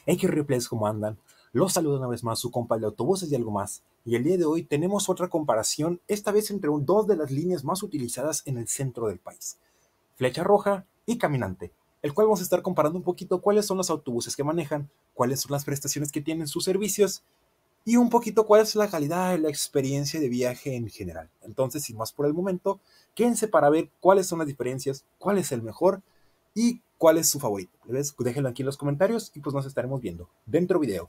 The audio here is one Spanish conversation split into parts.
Hey, qué replays, ¿cómo andan? Los saludo una vez más su compa de autobuses y algo más. Y el día de hoy tenemos otra comparación, esta vez entre dos de las líneas más utilizadas en el centro del país. Flecha Roja y Caminante, el cual vamos a estar comparando un poquito cuáles son los autobuses que manejan, cuáles son las prestaciones que tienen sus servicios y un poquito cuál es la calidad y la experiencia de viaje en general. Entonces, sin más por el momento, quédense para ver cuáles son las diferencias, cuál es el mejor y cuál es su favorito. ¿Ves? Déjenlo aquí en los comentarios y pues nos estaremos viendo dentro video.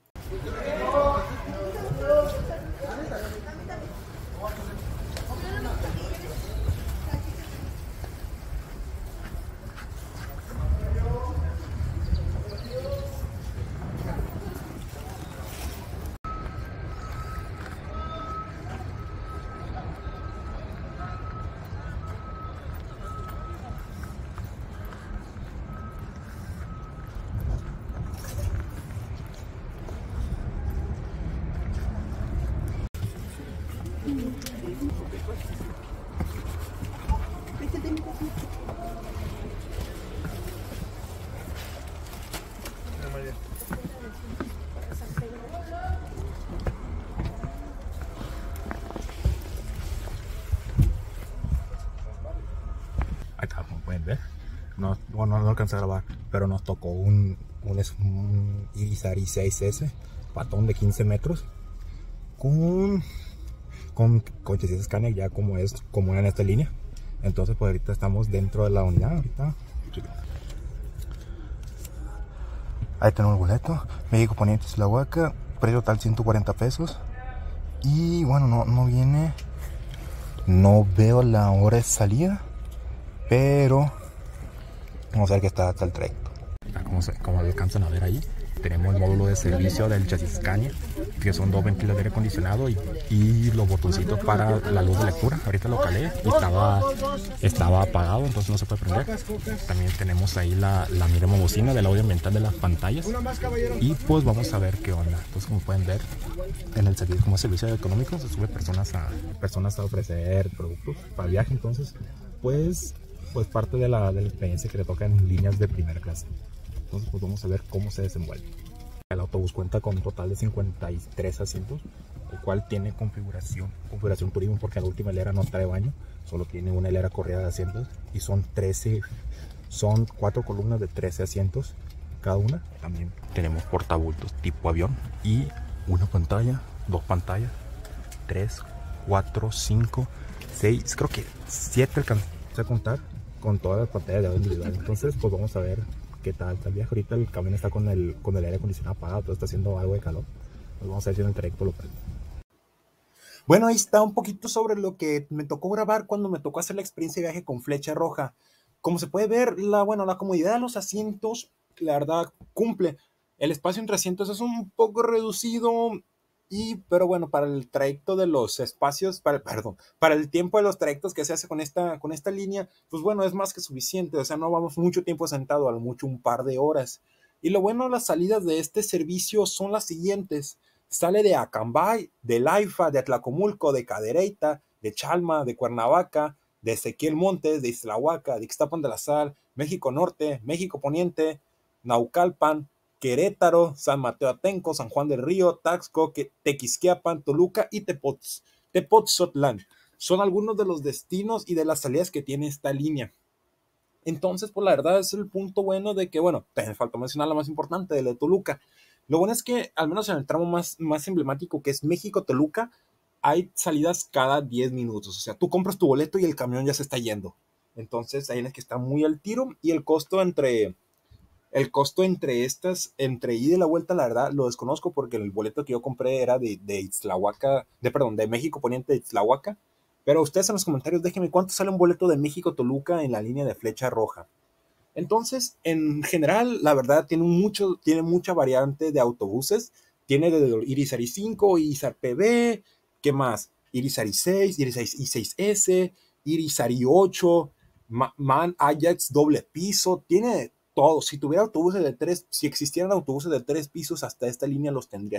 Ahí está, como pueden ver. No alcancé a grabar, pero nos tocó un Irizar i6S, patón de 15 metros, con coches de Scania, ya como era en esta línea. Entonces, pues ahorita estamos dentro de la unidad. Ahí tenemos el boleto. México Poniente Tlahuaca, precio total 140 pesos. Y bueno, no viene. No veo la hora de salida, pero vamos a ver que está hasta el trayecto. Como lo alcanzan a ver ahí, tenemos el módulo de servicio del chasis Scania, que son dos ventiladores de aire acondicionado y los botoncitos para la luz de lectura. Ahorita lo calé y estaba apagado, entonces no se puede prender. También tenemos ahí la miremos bocina del audio ambiental de las pantallas. Y pues vamos a ver qué onda. Entonces, como pueden ver, en el servicio, como servicio económico, se sube personas a ofrecer productos para viaje. Entonces, pues parte de la experiencia que le toca en líneas de primera clase. Entonces, pues vamos a ver cómo se desenvuelve. El autobús cuenta con un total de 53 asientos, el cual tiene configuración turismo, porque la última hilera no trae baño, solo tiene una hilera corrida de asientos y son 4 columnas de 13 asientos cada una. También tenemos portabultos tipo avión y una pantalla, dos pantallas, 3, 4, 5, 6, creo que 7 alcancé a contar con todas las pantallas de audio individual. Entonces, pues vamos a ver qué tal está el viaje. Ahorita el camión está con el aire acondicionado apagado, todo está haciendo algo de calor. Pues vamos a ver si en el trayecto lo prende. Bueno, ahí está un poquito sobre lo que me tocó grabar cuando me tocó hacer la experiencia de viaje con Flecha Roja. Como se puede ver, la comodidad de los asientos, la verdad, cumple. El espacio entre asientos es un poco reducido, pero bueno, para el trayecto de los espacios, para el tiempo de los trayectos que se hace con esta línea, pues bueno, es más que suficiente. O sea, no vamos mucho tiempo sentado, a lo mucho un par de horas. Y lo bueno, las salidas de este servicio son las siguientes. Sale de Acambay, de Laifa, de Atlacomulco, de Cadereyta, de Chalma, de Cuernavaca, de Ezequiel Montes, de Ixtlahuaca, de Ixtapan de la Sal, México Norte, México Poniente, Naucalpan, Querétaro, San Mateo Atenco, San Juan del Río, Taxco, Tequisquiapan, Toluca y Tepoztlán. Son algunos de los destinos y de las salidas que tiene esta línea. Entonces, pues la verdad es el punto bueno de que, bueno, te faltó mencionar la más importante, de la de Toluca. Lo bueno es que, al menos en el tramo más emblemático, que es México-Toluca, hay salidas cada 10 minutos. O sea, tú compras tu boleto y el camión ya se está yendo. Entonces, ahí es que está muy al tiro. Y el costo entre entre ida y la vuelta, la verdad, lo desconozco porque el boleto que yo compré era de Ixtlahuaca, de México Poniente de Ixtlahuaca. Pero ustedes en los comentarios déjenme cuánto sale un boleto de México-Toluca en la línea de Flecha Roja. Entonces, en general, la verdad, tiene mucha variante de autobuses. Tiene de Irizar i5, Irizar PB, ¿qué más? Irizar i6, Irizar i6S, Irizar i8, MAN Ajax doble piso, tiene todo. Si existieran autobuses de 3 pisos, hasta esta línea los tendría.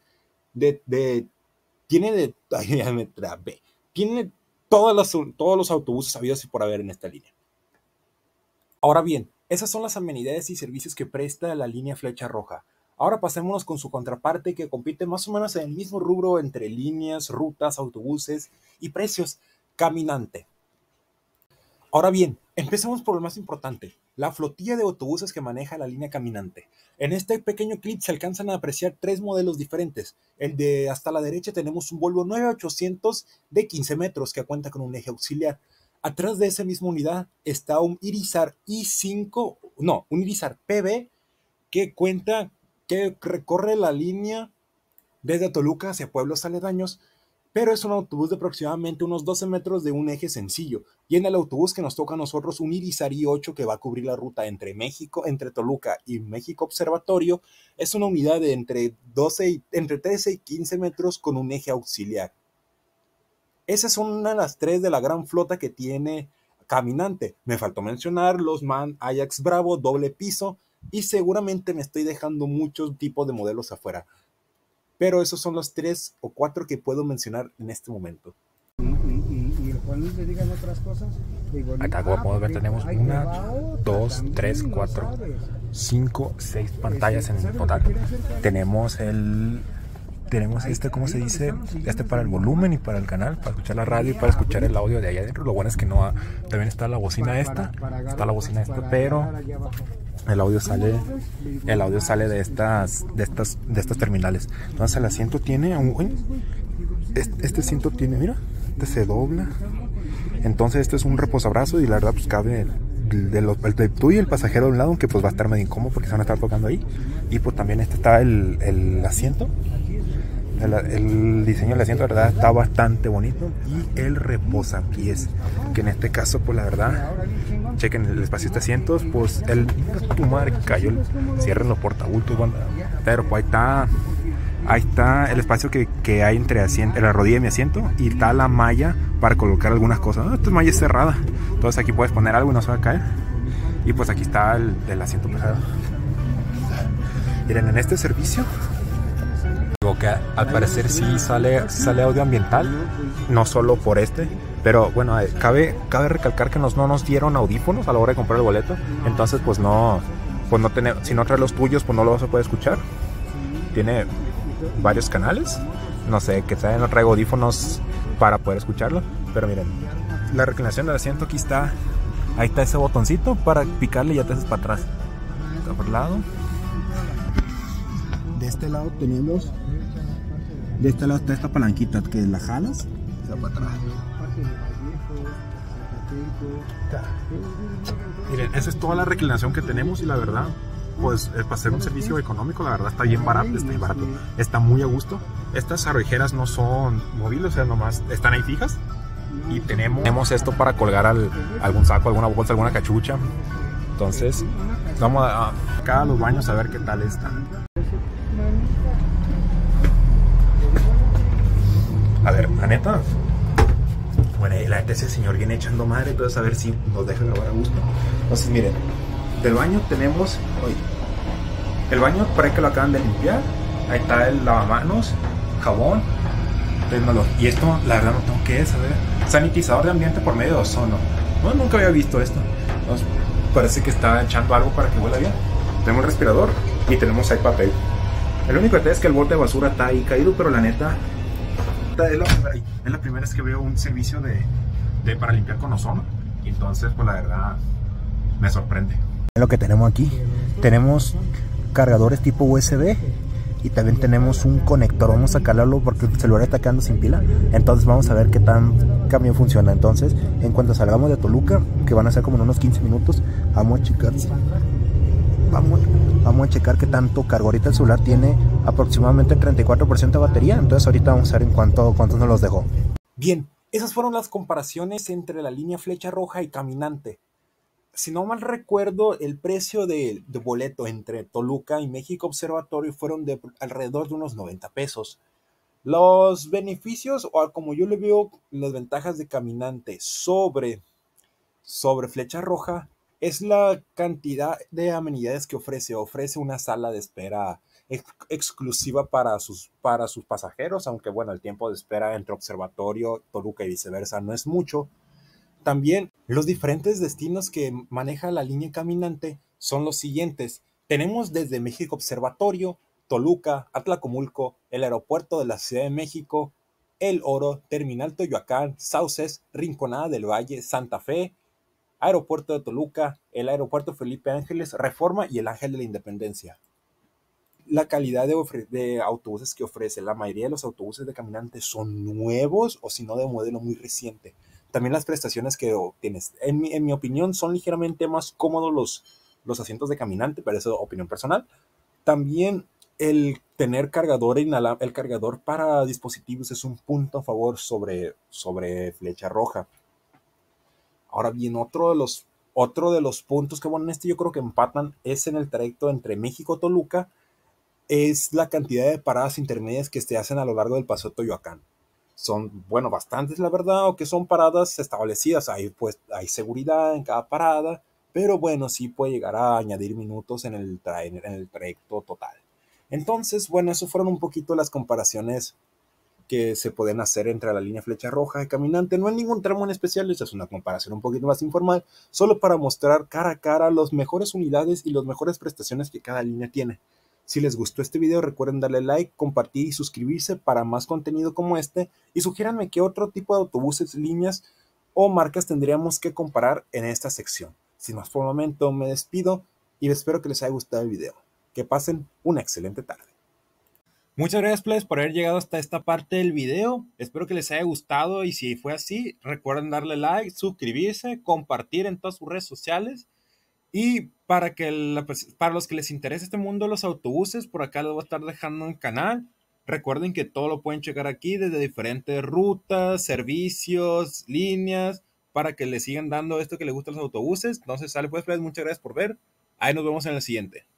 Ay, ya me trabé. Tiene todos los autobuses habidos y por haber en esta línea. Ahora bien, esas son las amenidades y servicios que presta la línea Flecha Roja. Ahora pasémonos con su contraparte que compite más o menos en el mismo rubro entre líneas, rutas, autobuses y precios, Caminante. Ahora bien, empecemos por lo más importante, la flotilla de autobuses que maneja la línea Caminante. En este pequeño clip se alcanzan a apreciar 3 modelos diferentes. El de hasta la derecha tenemos un Volvo 9800 de 15 metros que cuenta con un eje auxiliar. Atrás de esa misma unidad está un Irizar un Irizar PB que recorre la línea desde Toluca hacia pueblos aledaños, pero es un autobús de aproximadamente unos 12 metros de un eje sencillo. Y en el autobús que nos toca a nosotros, un Irizar i8 que va a cubrir la ruta entre Toluca y México Observatorio, es una unidad de entre 13 y 15 metros con un eje auxiliar. Esas son una de las 3 de la gran flota que tiene Caminante. Me faltó mencionar los MAN Ajax Bravo doble piso y seguramente me estoy dejando muchos tipos de modelos afuera. Pero esos son los 3 o 4 que puedo mencionar en este momento. Y cuando te digan otras cosas, digo, acá como podemos ver tenemos 1, 2, 3, 4, 5, 6 pantallas en total. Tenemos ¿cómo se dice? Para el volumen y para el canal, para escuchar la radio y para escuchar el audio de allá adentro. Lo bueno es que no también está la bocina pero el audio sale de estas terminales. Entonces el asiento tiene este asiento tiene, mira, este se dobla. Entonces este es un reposabrazo y la verdad pues cabe de tú y el pasajero de un lado, aunque pues va a estar medio incómodo porque se van a estar tocando ahí. Y pues también está el asiento. El diseño del asiento, la verdad, está bastante bonito. Y el reposapiés, que en este caso, pues la verdad, chequen el espacio de asientos, pues tu madre cayó, cierren los portabultos, pero pues ahí está el espacio que hay entre la rodilla de mi asiento y está la malla para colocar algunas cosas. Esta malla es cerrada, entonces aquí puedes poner algo y no se va a caer. Y pues aquí está el asiento pesado. Miren, en este servicio digo que al parecer sí sale audio ambiental, no solo por pero bueno, cabe recalcar que no nos dieron audífonos a la hora de comprar el boleto, entonces pues si no traes los tuyos pues no lo vas a poder escuchar. Tiene varios canales, no sé, que no traigo audífonos para poder escucharlo, pero miren, la reclinación del asiento aquí está, ahí está ese botoncito para picarle y ya te haces para atrás. Está por el lado. De este lado está esta palanquita que la jalas y se va para atrás. Miren, esa es toda la reclinación que tenemos y la verdad, pues para hacer un servicio económico, la verdad está bien barato, está muy a gusto. Estas arvejeras no son móviles, o sea, nomás están ahí fijas. Y tenemos esto para colgar algún saco, alguna bolsa, alguna cachucha. Entonces, vamos acá a los baños a ver qué tal están. A ver, la neta, bueno, la neta ese señor viene echando madre, entonces a ver si nos deja grabar a gusto. Entonces miren, del baño tenemos, el baño parece que lo acaban de limpiar, ahí está el lavamanos, jabón, y esto la verdad no tengo que saber, sanitizador de ambiente por medio de ozono. No, nunca había visto esto. Entonces, parece que está echando algo para que huela bien. Tenemos el respirador y tenemos ahí papel. El único detalle es que el bote de basura está ahí caído, pero la neta es la primera vez que veo un servicio para limpiar con ozono. Y entonces, pues la verdad, me sorprende. Lo que tenemos aquí, tenemos cargadores tipo USB y también tenemos un conector. Vamos a calarlo porque el celular está quedando sin pila. Entonces vamos a ver qué tan camión funciona. Entonces, en cuanto salgamos de Toluca, que van a ser como en unos 15 minutos, vamos a checar. Vamos a checar qué tanto cargo. Ahorita el celular tiene aproximadamente 34% de batería. Entonces ahorita vamos a ver en cuánto nos los dejó. Bien, esas fueron las comparaciones entre la línea Flecha Roja y Caminante. Si no mal recuerdo, el precio de boleto entre Toluca y México Observatorio fueron de alrededor de unos 90 pesos. Los beneficios, o como yo le veo, las ventajas de Caminante sobre Flecha Roja, es la cantidad de amenidades que ofrece. Ofrece una sala de espera exclusiva para sus pasajeros, aunque bueno, el tiempo de espera entre Observatorio, Toluca y viceversa no es mucho. También los diferentes destinos que maneja la línea Caminante son los siguientes. Tenemos desde México Observatorio Toluca, Atlacomulco, el aeropuerto de la Ciudad de México, El Oro, Terminal Toyoacán, Sauces, Rinconada del Valle, Santa Fe, Aeropuerto de Toluca, el Aeropuerto Felipe Ángeles, Reforma y el Ángel de la Independencia. La calidad de autobuses que ofrece, la mayoría de los autobuses de caminantes son nuevos o si no de modelo muy reciente. También las prestaciones que obtienes, en mi opinión, son ligeramente más cómodos los asientos de caminante, pero eso es opinión personal. También el tener cargador el cargador para dispositivos es un punto a favor sobre Flecha Roja. Ahora bien, otro de los puntos que, bueno, en este yo creo que empatan es en el trayecto entre México-Toluca, es la cantidad de paradas intermedias que se hacen a lo largo del Paseo Toyoacán. Son, bueno, bastantes, la verdad, o que son paradas establecidas. Hay seguridad en cada parada, pero bueno, sí puede llegar a añadir minutos en el trayecto total. Entonces, bueno, eso fueron un poquito las comparaciones que se pueden hacer entre la línea Flecha Roja y Caminante. No hay ningún tramo en especial, esa es una comparación un poquito más informal, solo para mostrar cara a cara las mejores unidades y las mejores prestaciones que cada línea tiene. Si les gustó este video, recuerden darle like, compartir y suscribirse para más contenido como este, y sugiéranme qué otro tipo de autobuses, líneas o marcas tendríamos que comparar en esta sección. Sin más por el momento, me despido y espero que les haya gustado el video. Que pasen una excelente tarde. Muchas gracias, plebes, por haber llegado hasta esta parte del video. Espero que les haya gustado y si fue así, recuerden darle like, suscribirse, compartir en todas sus redes sociales. Y para los que les interesa este mundo de los autobuses, por acá les voy a estar dejando un canal. Recuerden que todo lo pueden checar aquí desde diferentes rutas, servicios, líneas, para que les sigan dando esto que les gusta a los autobuses. Entonces, sale pues, plebes, muchas gracias por ver. Ahí nos vemos en el siguiente.